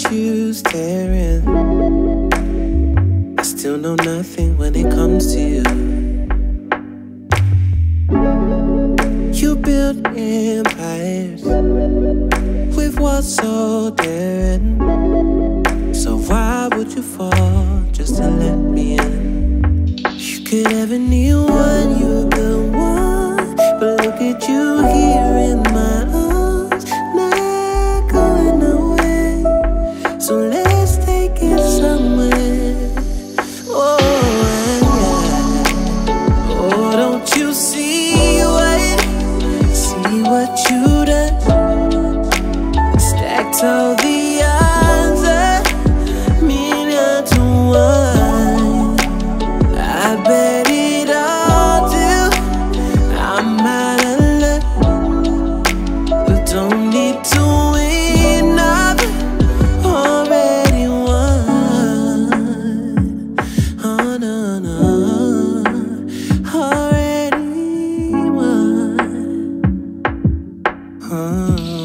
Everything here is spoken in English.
you staring. I still know nothing when it comes to you. You build empires with what's so daring. So why would you fall just to let me in? You could have anyone, you're the one. But look at you here in my arms, not going away. So let's take it somewhere. Oh, yeah. Oh, don't you see what you done? Stacked all the odds, a million to one. I bet it all till I'm out of luck, but don't need to win, I've already won. Oh no, no, already won.